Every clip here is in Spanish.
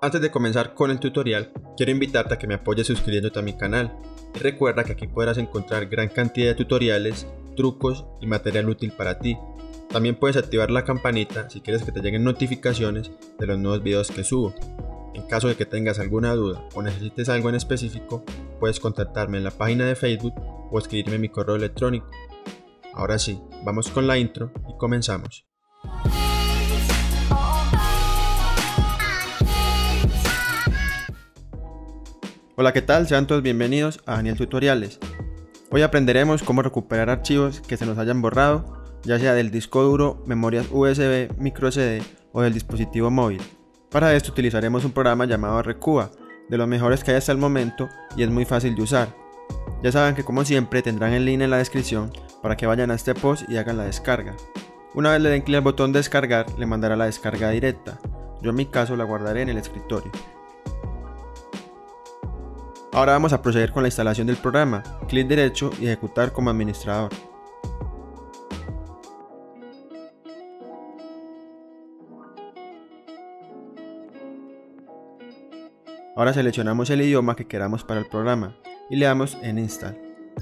Antes de comenzar con el tutorial, quiero invitarte a que me apoyes suscribiéndote a mi canal y recuerda que aquí podrás encontrar gran cantidad de tutoriales, trucos y material útil para ti. También puedes activar la campanita si quieres que te lleguen notificaciones de los nuevos videos que subo. En caso de que tengas alguna duda o necesites algo en específico, puedes contactarme en la página de Facebook o escribirme en mi correo electrónico. Ahora sí, vamos con la intro y comenzamos. Hola, ¿qué tal? Sean todos bienvenidos a Daniel Tutoriales. Hoy aprenderemos cómo recuperar archivos que se nos hayan borrado, ya sea del disco duro, memorias USB, micro CD o del dispositivo móvil. Para esto utilizaremos un programa llamado Recuva, de los mejores que hay hasta el momento y es muy fácil de usar. Ya saben que como siempre tendrán el link en la descripción para que vayan a este post y hagan la descarga. Una vez le den clic al botón de descargar, le mandará la descarga directa. Yo en mi caso la guardaré en el escritorio. Ahora vamos a proceder con la instalación del programa. Clic derecho y ejecutar como administrador. Ahora seleccionamos el idioma que queramos para el programa y le damos en Install.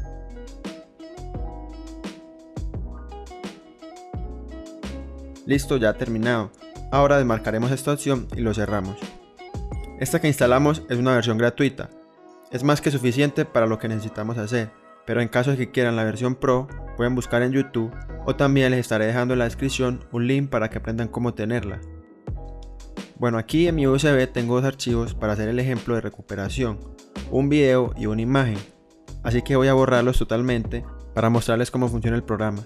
Listo, ya ha terminado. Ahora desmarcaremos esta opción y lo cerramos. Esta que instalamos es una versión gratuita. Es más que suficiente para lo que necesitamos hacer, pero en caso de que quieran la versión Pro, pueden buscar en YouTube o también les estaré dejando en la descripción un link para que aprendan cómo tenerla. Bueno, aquí en mi USB tengo dos archivos para hacer el ejemplo de recuperación, un video y una imagen, así que voy a borrarlos totalmente para mostrarles cómo funciona el programa.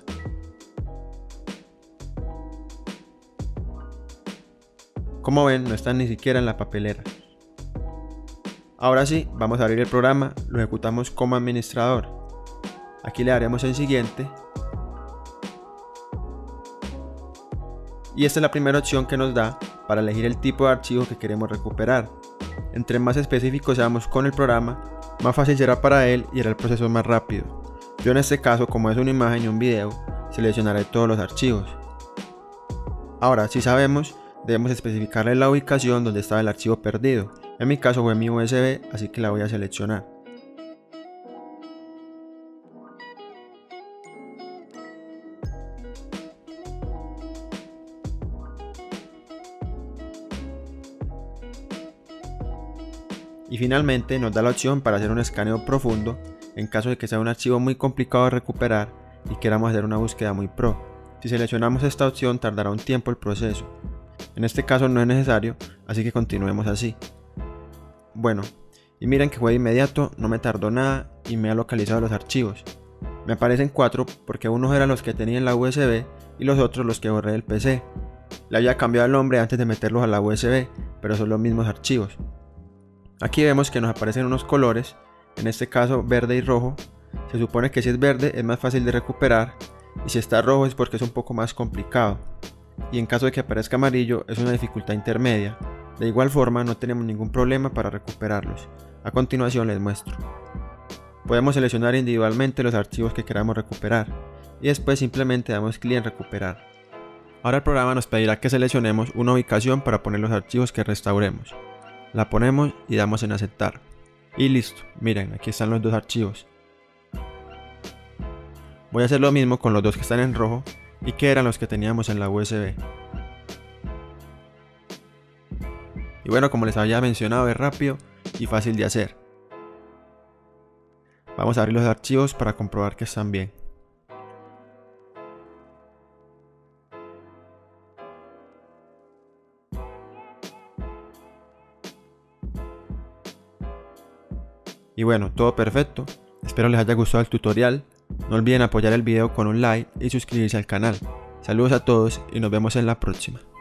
Como ven, no están ni siquiera en la papelera. Ahora sí, vamos a abrir el programa, lo ejecutamos como administrador. Aquí le daremos en siguiente. Y esta es la primera opción que nos da para elegir el tipo de archivo que queremos recuperar. Entre más específicos seamos con el programa, más fácil será para él y hará el proceso más rápido. Yo en este caso, como es una imagen y un video, seleccionaré todos los archivos. Ahora, si sabemos, debemos especificarle la ubicación donde estaba el archivo perdido. En mi caso fue mi USB, así que la voy a seleccionar. Y finalmente nos da la opción para hacer un escaneo profundo en caso de que sea un archivo muy complicado de recuperar y queramos hacer una búsqueda muy pro. Si seleccionamos esta opción tardará un tiempo el proceso. En este caso no es necesario, así que continuemos así. Bueno, y miren que fue de inmediato, no me tardó nada y me ha localizado los archivos. Me aparecen 4 porque unos eran los que tenía en la USB y los otros los que borré del PC. Le había cambiado el nombre antes de meterlos a la USB, pero son los mismos archivos. Aquí vemos que nos aparecen unos colores, en este caso verde y rojo. Se supone que si es verde es más fácil de recuperar y si está rojo es porque es un poco más complicado. Y en caso de que aparezca amarillo es una dificultad intermedia. De igual forma no tenemos ningún problema para recuperarlos. A continuación les muestro. Podemos seleccionar individualmente los archivos que queramos recuperar y después simplemente damos clic en recuperar. Ahora el programa nos pedirá que seleccionemos una ubicación para poner los archivos que restauremos. La ponemos y damos en aceptar. Y listo, miren, aquí están los dos archivos. Voy a hacer lo mismo con los dos que están en rojo y que eran los que teníamos en la USB. Y bueno, como les había mencionado, es rápido y fácil de hacer. Vamos a abrir los archivos para comprobar que están bien. Y bueno, todo perfecto. Espero les haya gustado el tutorial. No olviden apoyar el video con un like y suscribirse al canal. Saludos a todos y nos vemos en la próxima.